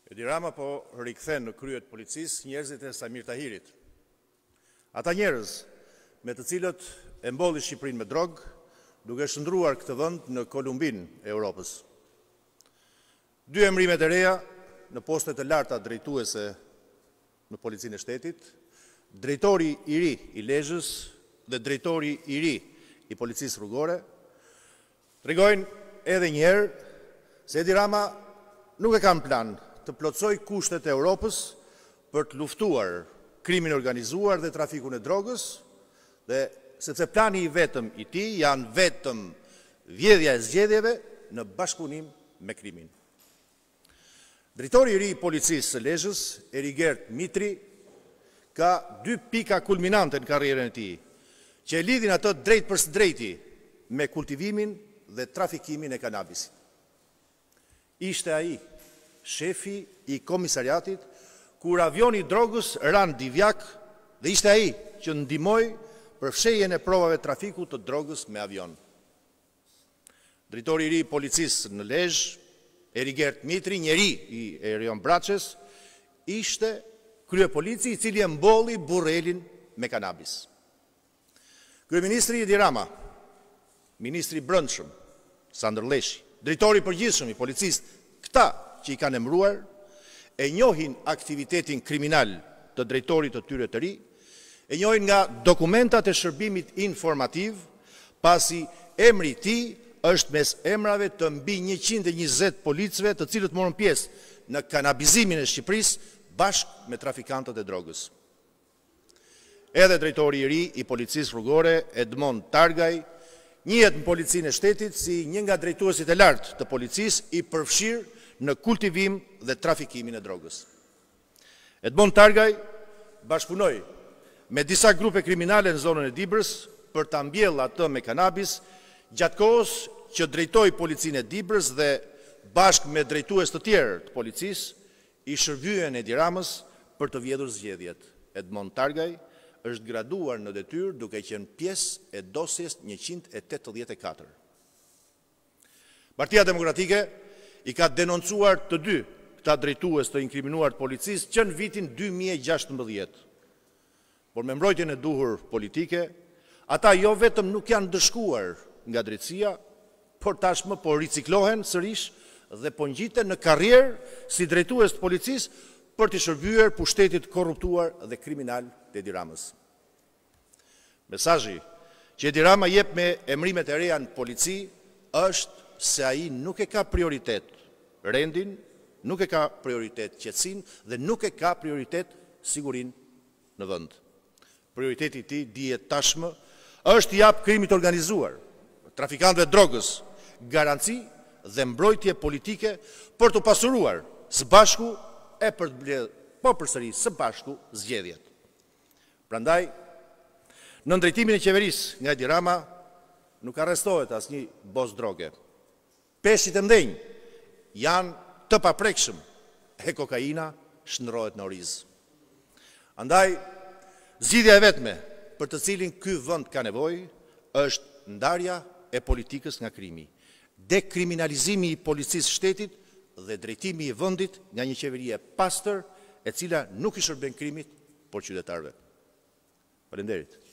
Edi Rama po rikthen në kryet policisë njerëzit e Samir Tahirit. Ata njerëz me të cilët e mbolli Shqipërinë me drogë, duke shndruar këtë vend në Kolumbinë e Europës. Dy emrimet e reja në postet të larta drejtuese në Policinë e Shtetit, drejtori i ri i Lezhës dhe drejtori i ri i Policisë Rrugore, tregojnë edhe një herë se Edi Rama nuk e ka në plan të plotësoj kushtet e Europës për të luftuar krimin organizuar dhe trafikun e drogës, dhe sepse plani i vetëm i tij janë vetëm vjedhja e zgjedhjeve në bashkëpunim me krimin. Drejtori i ri i Policisë së Lezhës, Erigert Mitri, ka dy pika kulminante në karrierën e tij, që e lidhin ato drejt për së drejti me kultivimin dhe trafikimin e kanabisit. Ishte ai shefi i komisariatit kur avioni i drogës ran Divjak dhe ishte ai që ndihmoi për fshehjen e provave trafiku të drogës me avion. Drejtori i ri i policisë në Lezhë, Erigert Mitri, njeri i Erion Braçes, ishte kryepolici i cili e mbolli burrelin me kanabis. Kryeministri Edi Rama, ministri i Brendshëm Sandër Leshi, drejtori i përgjithshëm i policisë, këta që i kanë emëruar, e njohin aktivitetin kriminal të drejtorit të tyre të ri, e njohin nga dokumentat e shërbimit informativ, pasi emri i tij është mes emrave të mbi 120 policëve të cilët morën pjesë në kanabizimin e Shqipërisë bashkë me trafikantët e drogës. Edhe drejtori i ri i Policisë Rrugore, Edmond Targaj, njihet në Policinë e Shtetit si një nga drejtuesit e lartë të policisë i përfshirë në kultivim dhe trafikimin e drogës. Edmond Targaj bashkëpunoi me disa grupe kriminale në zonën e Dibrës për ta mbjellë atë me kanabis gjatë kohës që drejtoi Policinë e Dibrës dhe bashkë me drejtues të tjerë të policisë i shërbyen Edi Ramës për të vjedhur zgjedhjet. Edmond Targaj është graduar në detyrë duke qenë pjesë e dosjes 184. Partia Demokratike i ka denoncuar të dy këta drejtues të inkriminuar të policisë që në vitin 2016. Por me mbrojtjen e duhur politike, ata jo vetëm nuk janë dëshkuar nga drejtësia, por tashmë po riciklohen sërish dhe po ngjiten në karrierë si drejtues të policisë për të shërbyer pushtetit korruptuar dhe kriminal të Edi Ramës. Mesazhi që Edi Rama jep me emrimet e reja në polici është se ai nuk e ka prioritet rendin, nuk e ka prioritet qetësinë dhe nuk e ka prioritet sigurinë në vend. Prioriteti i tij dihet tashmë është i jap krimit organizuar, trafikantëve drogës, garanci dhe mbrojtje politike për të pasuruar së bashku e për të mbledhur përsëri së bashku zgjedhjet. Prandaj, në drejtimin e qeverisë nga Edi Rama nuk arrestohet asnjë bos droge. Peshqit e mdenj janë të paprekshëm e kokaina shndrohet në oriz. Andaj, zgjidhja e vetme për të cilin ky vend ka nevojë është ndarja e politikës nga krimi, dekriminalizimi i policisë shtetit dhe drejtimi i vendit nga një qeveri e pastër e cila nuk i shërben krimit, por qytetarëve. Faleminderit.